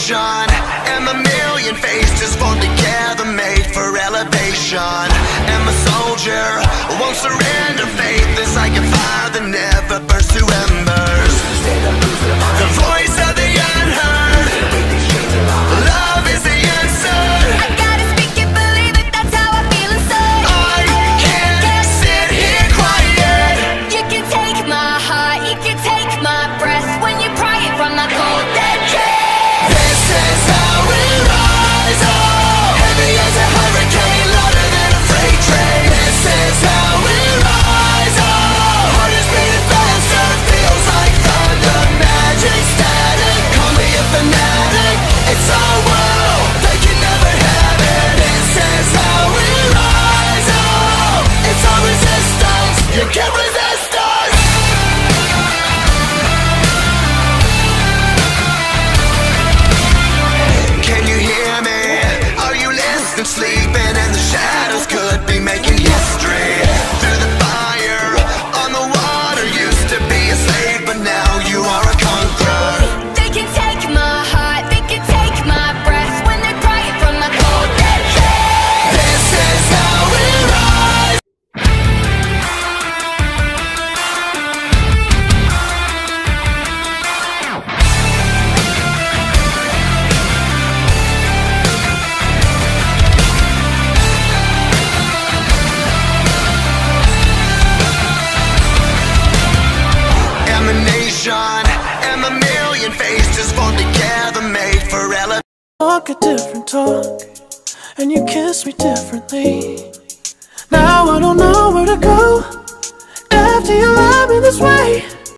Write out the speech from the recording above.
nation, and a million faces formed together, made for elevation. And my soldier won't surrender. Faith is like a fire that never burns to embers. The voice of the unheard. Love is the answer. I gotta speak it, believe it, that's how I feel inside. I can't sit here quiet. You can take my heart, you can take my breath when you pry it from the cold dead chest. This is how we rise up, heavy as a hurricane, louder than a freight train. This is how we rise up, heart is beating faster, feels like thunder, magic static. Call me a fanatic, it's our world, they can never have it. This is how we rise up, it's our resistance, you can't resist us. Can you hear me? Are you listening? Sleeping in the shadows, could be making history. Through the fire, on the water, used to be a slave, but now you are a conqueror. They can take my heart, they can take my breath when they pry it from the cold dead chest. This is how we rise. And the nation, and a million faces formed together, made for elevation. Talk a different talk, and you kiss me differently. Now I don't know where to go after you love me this way.